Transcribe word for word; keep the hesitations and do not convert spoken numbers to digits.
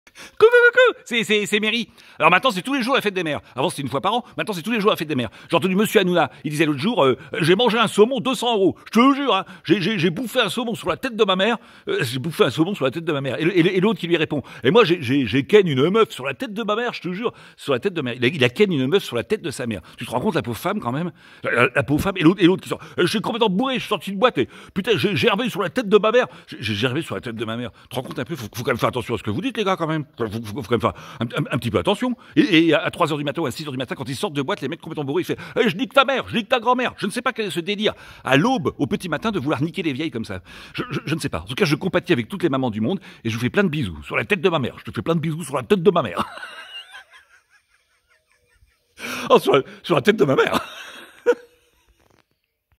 Coucou, coucou, c'est, c'est, c'est Mary. Alors maintenant, c'est tous les jours la fête des mères. Avant, c'était une fois par an. Maintenant, c'est tous les jours la fête des mères. J'ai entendu Monsieur Hanouna. Il disait l'autre jour, euh, j'ai mangé un saumon deux cents euros. Je te le jure, hein, j'ai, j'ai, j'ai bouffé un saumon sur la tête de ma mère. Euh, j'ai bouffé un saumon sur la tête de ma mère. Et, et, et l'autre qui lui répond, et moi, j'ai, j'ai, j'ai ken une meuf sur la tête de ma mère, je te jure, sur la tête de ma mère. Il a, il a ken une meuf sur la tête de sa mère. Tu te rends compte, la pauvre femme, quand même? La, la pauvre femme. Et l'autre, et l'autre qui sort, euh, je suis complètement bourré, je suis sorti de boîte et, putain, j'ai gervé sur la tête de ma mère. J'ai, j'ai gervé sur la tête de ma mère. Tu te rends compte un peu? Faut, faut quand même faire attention à ce que vous dites, les gars, quand même. Faut, faut, faut quand même faire un, un, un petit peu attention. Et, et à trois heures du matin ou à six heures du matin, quand ils sortent de boîte, les mecs complètement bourrés, ils font hey, je nique ta mère, je nique ta grand-mère. Je ne sais pas quel est ce délire à l'aube, au petit matin, de vouloir niquer les vieilles comme ça. Je, je, je ne sais pas. En tout cas, je compatis avec toutes les mamans du monde et je vous fais plein de bisous sur la tête de ma mère. Je te fais plein de bisous sur la tête de ma mère. Oh, sur la, sur la tête de ma mère.